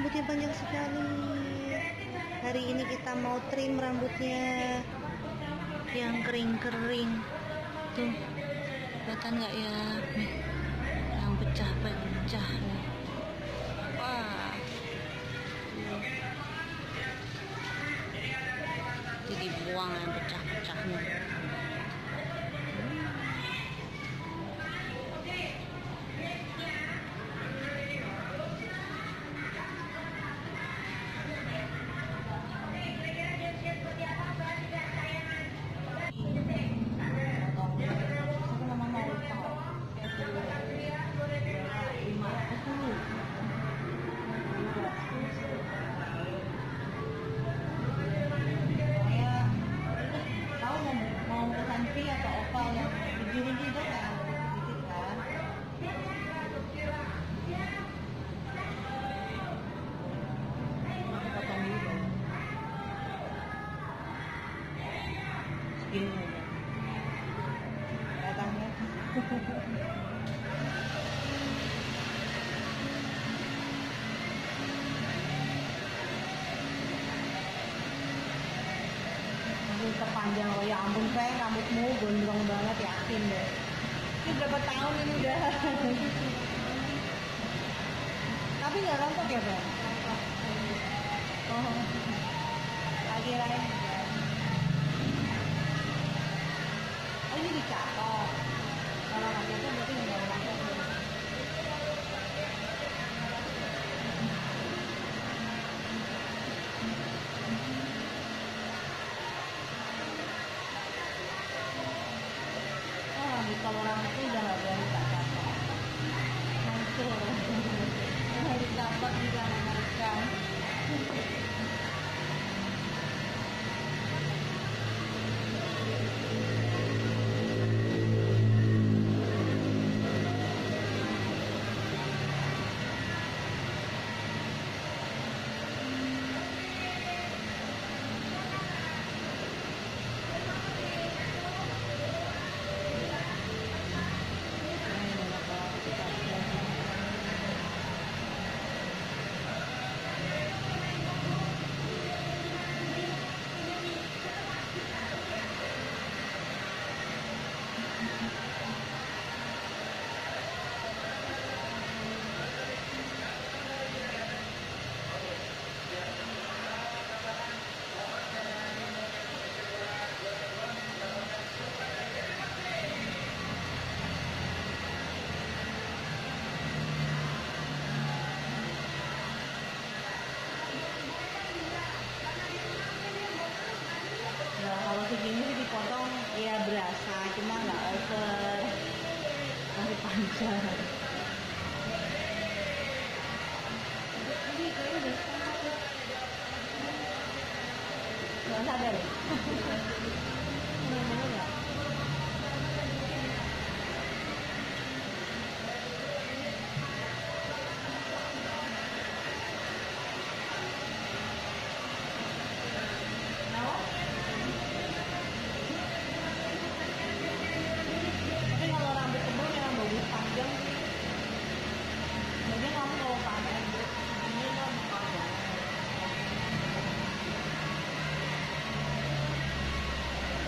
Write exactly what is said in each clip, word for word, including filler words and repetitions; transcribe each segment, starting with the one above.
rambutnya banyak sekali. Hari ini kita mau trim rambutnya yang kering-kering. Tuh, kelihatan nggak ya? Nih, yang pecah-pecah nih. Wah, jadi buang yang pecah-pecahnya. Mau pesan free atau oval yang begini juga kan sedikit kan. Potong dulu segini aja datangnya. Terpanjang loh, ya ampun sayang, rambutmu gondrong banget, yakin deh. Ini berapa tahun ini udah. Tapi nggak rontok ya Bang? Oh, lagi lain juga. Oh ini dicatok. Kalau nggak catok berarti nggak rontok. Kalau orang itu udah nggak boleh catat, hancur. Harus dapat juga mengerikan. Kalau segini sih dipotong ya berasa, cuma nggak over, masih panjang. Ini kayaknya udah nggak sadar ya? Bener-bener ya? Panjang sih. Jadi kamu kalau panen ini kan panjang.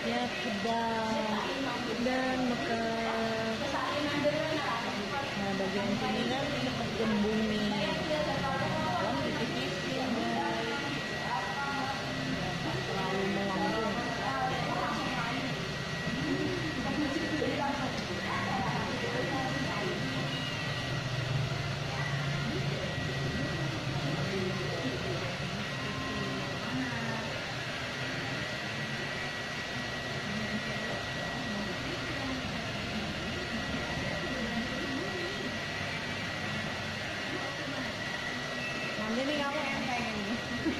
Ya sedang dan mekar. Nah bagian sini kan gembung nih, malam dititisin guys, nggak terlalu melambung. Nanti nih kamu enteng ini.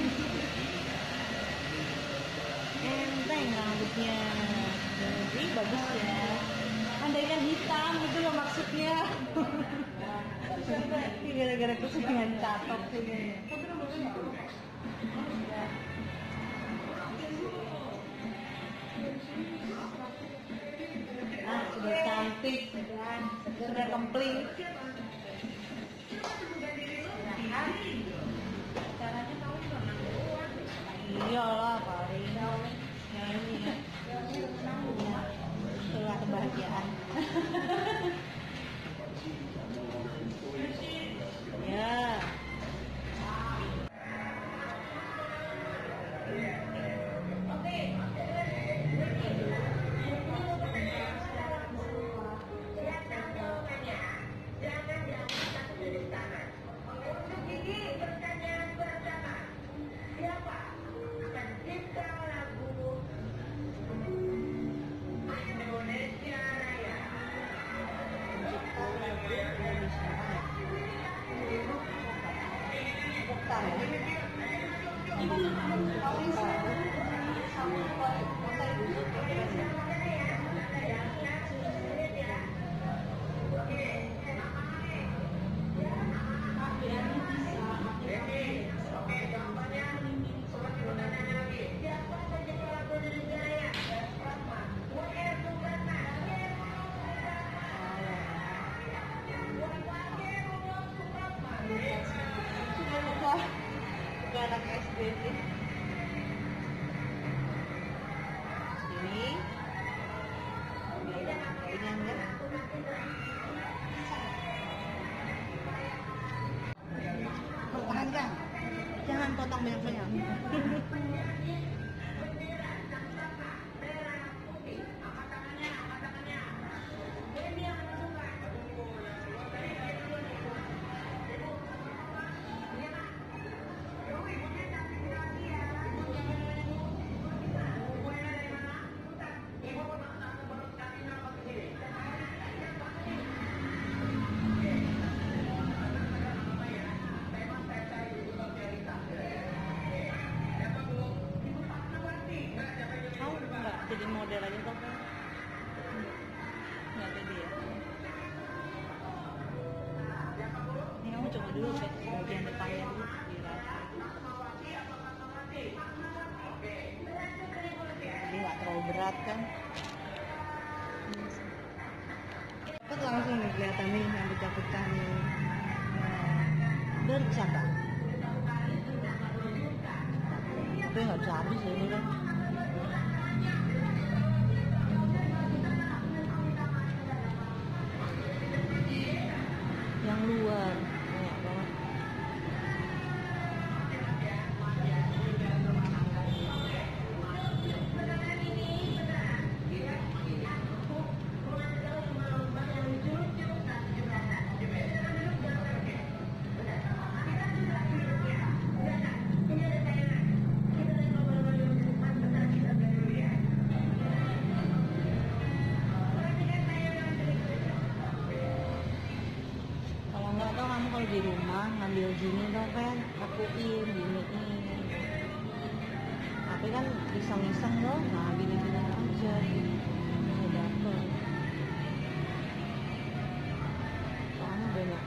Enteng rambutnya. Jadi bagus ya. Andaikan hitam itu loh maksudnya. Ini gara-gara keseringan catok ini. Ah, sudah cantik, sudah kempling. Caranya tahu renang doang. Iyalah paling ya ini ya. Itulah kebahagiaan. Ya. Oke. Untuk gigi pertanyaan pertama, siapa akan cipta lagu Indonesia Raya? Cipta lagu Indonesia Raya. Bukan. Ini kalau sama kota ibu bukan anak S D sih. Ini ini enggak. Pertahankan, jangan potong banyak-banyak. Jadi model aja kok kan nggak pede ya. Ini kamu coba dulu deh bagian depannya dulu jadi nggak terlalu berat kan. Cepet langsung nih kelihatan nih yang pecah-pecah nih. Bercanda tapi nggak bisa habis ya ini kan. Yang luar banyak banget. Kamu kalau di rumah ngambil gini dong kan, akuin giniin, tapi kan iseng-iseng dong, nah gini-gini aja bisa dapet soalnya banyak.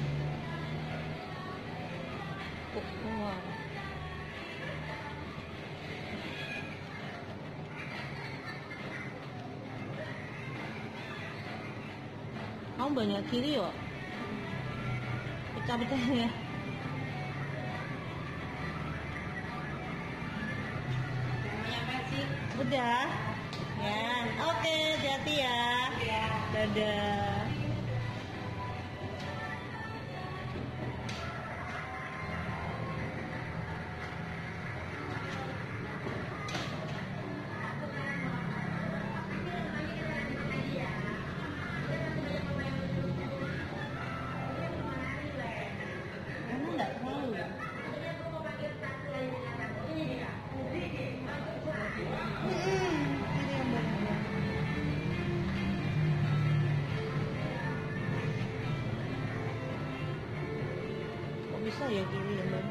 Keluar Kamu banyak kiri yo. Pecah-pecahnya. Udah. Ya, oke, hati-hati ya. Dadah. Kamu nggak tahu ya? Kok bisa ya gini ya Bang?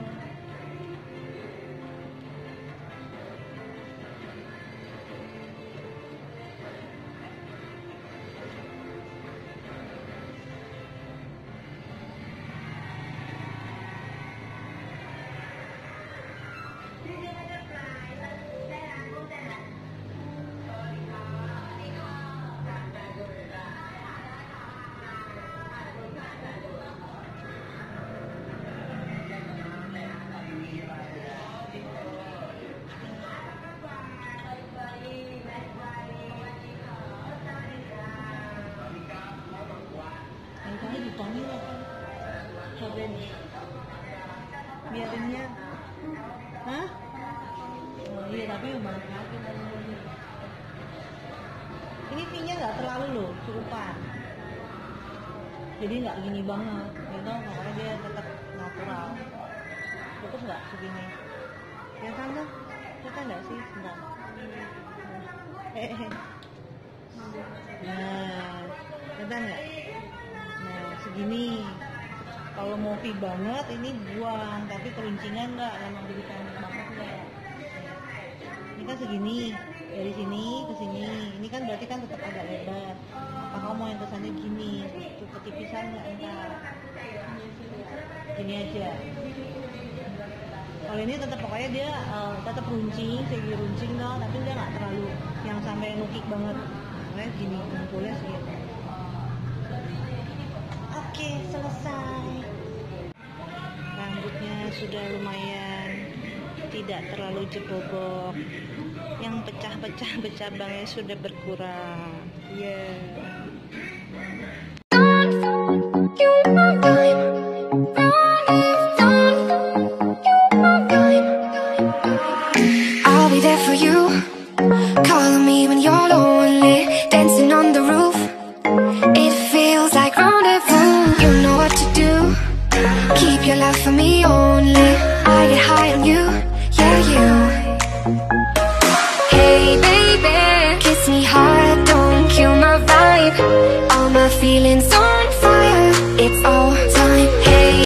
Yang tadi dipanggil apa? Cobain. Biarinnya. Hah? Oh iya, tapi banyak lagi. Ini V-nya nggak terlalu loh, cukupan. Jadi nggak gini banget, gitu. Makanya dia tetap natural. Cukup nggak segini? Kelihatan tuh? Kelihatan nggak sih? Sebentar. Hehehe. Nah, kelihatan nggak? Nah, segini. Kalau mau V banget, ini buang. Tapi keruncingan nggak, emang jadi pendek banget nggak. Ini kan segini. Dari sini ke sini. Ini kan berarti kan tetap agak lebar. Apa kamu mau yang kesannya gini? Cukup ketipisan nggak entar? Gini aja. Kalau ini tetap pokoknya dia uh, tetap runcing, segi runcing dong, tapi dia nggak terlalu yang sampai nukik banget. Kayak gini, kumpulnya sih. Oke, selesai. Rambutnya sudah lumayan tidak terlalu jebobok. Yang pecah-pecah bercabangnya sudah berkurang. Yeah.